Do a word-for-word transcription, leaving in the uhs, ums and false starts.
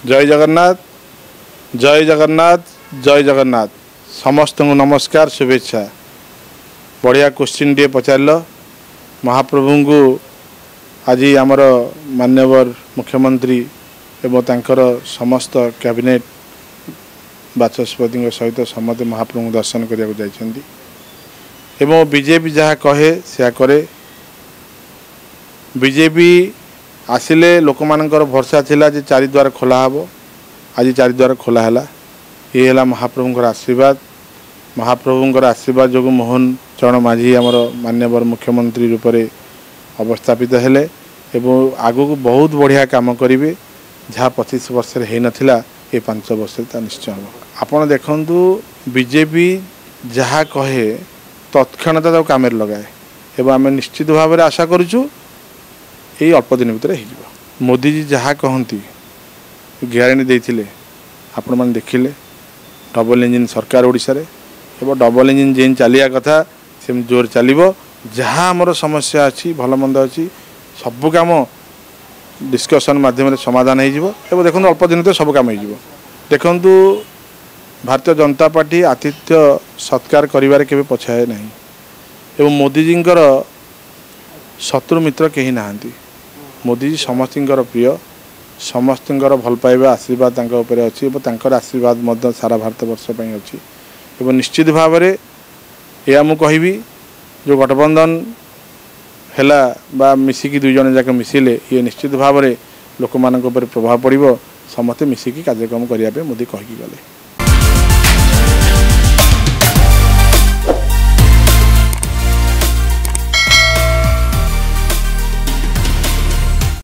जय जगन्नाथ जय जगन्नाथ जय जगन्नाथ समस्त नमस्कार शुभेच्छा। बढ़िया क्वेश्चन टे पचार महाप्रभु को आज आमर मान्यवर मुख्यमंत्री एवं तांकर समस्त कैबिनेट बाचस्पति सहित समस्त महाप्रभु दर्शन करने जाइए। बीजेपी जहाँ कहे से करे बीजेपी आसिले लोक मानकर भरसा थिला जे चारि द्वार खोला हबो। आज चारि द्वार खोला हला ये हला महाप्रभुंकर आशीर्वाद। महाप्रभुंकर आशीर्वाद जो मोहन चरण माझी आमर मान्यवर मुख्यमंत्री रूप में अवस्थापित हेले एवं आगु को बहुत बढ़िया काम करेंगे जहाँ पच्चीस वर्ष हो नाला ये पांच वर्ष निश्चय हम आपड़ देखु बीजेपी जहाँ कहे तत्क्षणता तो कम लगाए एवं आम निश्चित भाव में आशा करुचु ये अल्प दिन भितर हो। मोदी जी जहाँ कहती ग्यारंटी देते आपण मैंने देखिले डबल इंजिन सरकार ओडिशा रे एवं डबल इंजिन जेन चलिया कथा से जोर चलो जहाँ आमर समस्या अच्छी भल मंद अच्छी सबू कम डिस्कसन माध्यम समाधान हो देखो अल्प दिन तो सब कम हो। देखु भारतीय जनता पार्टी आतिथ्य सत्कार करिवार केबे पछाए नहीं एवं मोदी जी शत्रु मित्र कहीं नहांती। मोदी जी समस्तर प्रिय समस्तर भल पाइबा आशीर्वाद अच्छी आशीर्वाद सारा भारत वर्ष अच्छी एवं निश्चित भाव में यह मुझे कहबी जो गठबंधन हैला बा मिसिकी दुई जन जाक मिसिले ये निश्चित भाव में लोक मान प्रभाव पड़ो समस्ते मिसिकी कार्यक्रम करने मोदी कहीकि गले।